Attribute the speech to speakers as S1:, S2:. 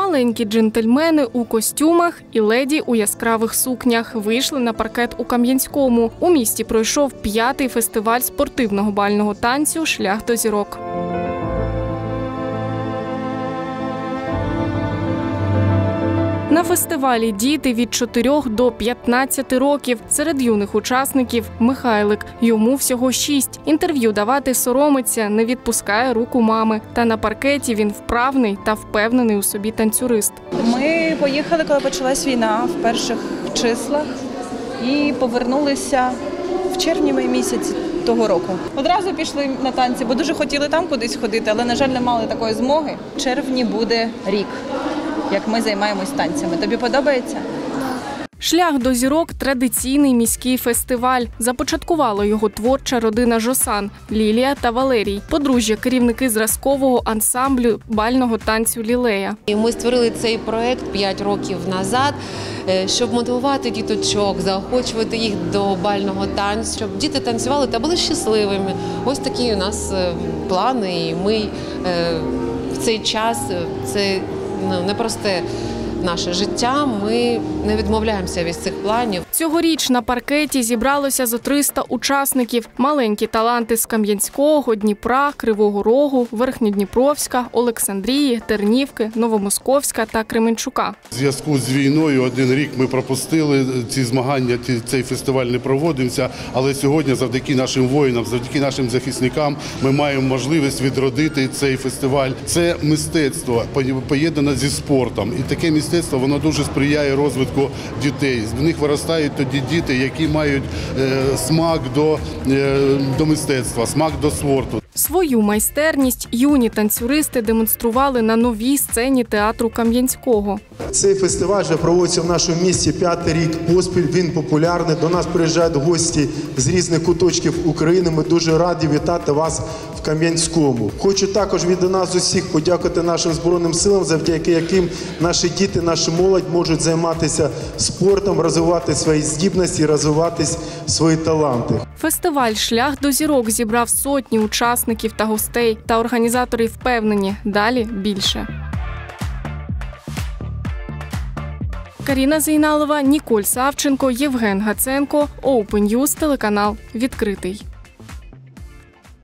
S1: Маленькі джентльмени у костюмах і леді у яскравих сукнях вийшли на паркет у Кам'янському. У місті пройшов 5-й фестиваль спортивного бального танцю «Шлях до зірок». На фестивалі діти від 4 до 15 років. Серед юних учасників – Михайлик. Йому всього 6. Інтерв'ю давати соромиться, не відпускає руку мами. Та на паркеті він вправний та впевнений у собі танцюрист.
S2: Ми поїхали, коли почалась війна, в перших числах. І повернулися в червні місяці того року. Одразу пішли на танці, бо дуже хотіли там кудись ходити, але, на жаль, не мали такої змоги. В червні буде рік, як ми займаємось танцями. Тобі подобається?
S1: «Шлях до зірок» – традиційний міський фестиваль. Започаткувала його творча родина Жосан – Лілія та Валерій. Подружжя – керівники зразкового ансамблю бального танцю «Лілея».
S3: Ми створили цей проєкт 5 років назад, щоб мотивувати діточок, заохочувати їх до бального танцю, щоб діти танцювали та були щасливими. Ось такі у нас плани, і ми в цей час, це непросте наше життя, ми не відмовляємося від цих планів.
S1: Цьогоріч на паркеті зібралося зо 300 учасників. Маленькі таланти з Кам'янського, Дніпра, Кривого Рогу, Верхньодніпровська, Олександрії, Тернівки, Новомосковська та Кременчука.
S4: У зв'язку з війною один рік ми пропустили ці змагання, цей фестиваль не проводився, але сьогодні завдяки нашим воїнам, завдяки нашим захисникам ми маємо можливість відродити цей фестиваль. Це мистецтво поєднане зі спортом, і таке мистецтво, воно дуже сприяє розвитку дітей. В них виростають тоді діти, які мають смак до мистецтва, смак до спорту.
S1: Свою майстерність юні танцюристи демонстрували на новій сцені театру Кам'янського.
S5: Цей фестиваль вже проводиться в нашому місті 5-й рік поспіль. Він популярний. До нас приїжджають гості з різних куточків України. Ми дуже раді вітати вас в Кам'янському. Хочу також від нас усіх подякувати нашим Збройним силам, завдяки яким наші діти, наша молодь можуть займатися спортом, розвивати свої здібності, розвивати свої таланти.
S1: Фестиваль «Шлях до зірок» зібрав сотні учасників та гостей. Та організатори впевнені – далі більше. Каріна Зейналова, Ніколь Савченко, Євген Гаценко, Open News, телеканал «Відкритий».